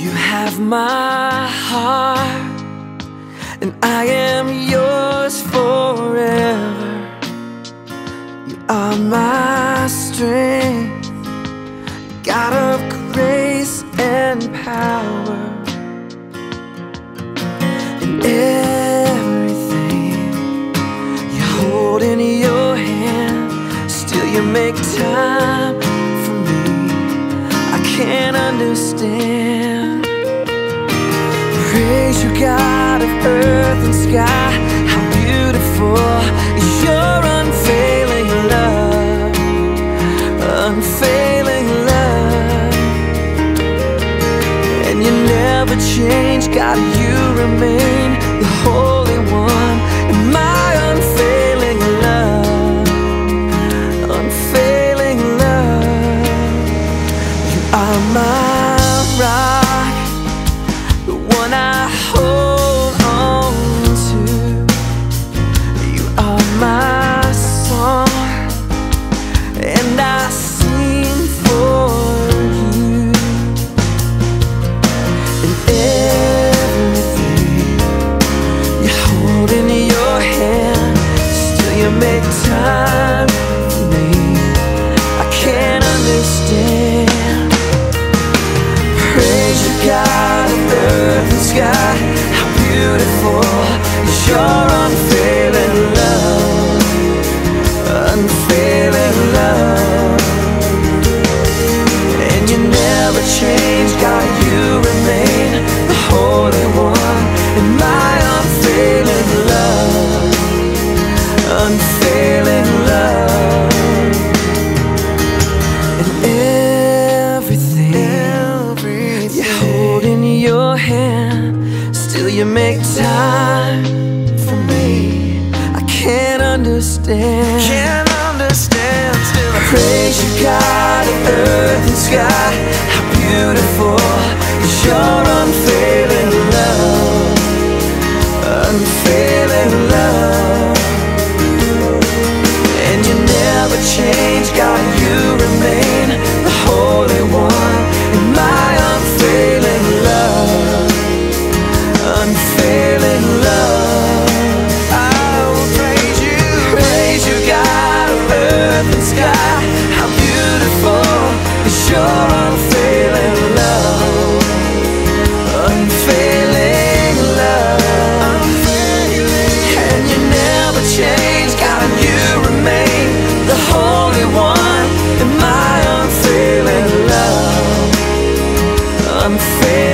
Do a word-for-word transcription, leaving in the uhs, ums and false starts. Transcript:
You have my heart, and I am yours forever. You are my strength, God of grace and power. And everything you hold in your hand, still you make time for me. I can't understand. Praise you, God of earth and sky. How beautiful is your unfailing love, unfailing love. And you never change, God, you remain the Holy One. And my unfailing love, unfailing love. You are my rock, the one I hold on to. You are my song, and I sing for you. And everything you hold in your hand, still you make time for me. I can't understand. Praise you, God of earth and sky. How beautiful is your unfailing love, unfailing love. And you never change, God, you remain the Holy One. And my unfailing love, unfailing love. And everything, everything you hold in your hand, still you make time for me. I can't understand, can't understand. Still I praise you, God of earth and sky. How beautiful is your unfailing love, unfailing love. And you never change, God, you remain the Holy One. And my unfailing love, unfailing love. I will praise you, praise you, God of earth and sky. How beautiful is your unfailing love, unfailing love. And you never change, God, and you remain the Holy One. And my unfailing love, unfailing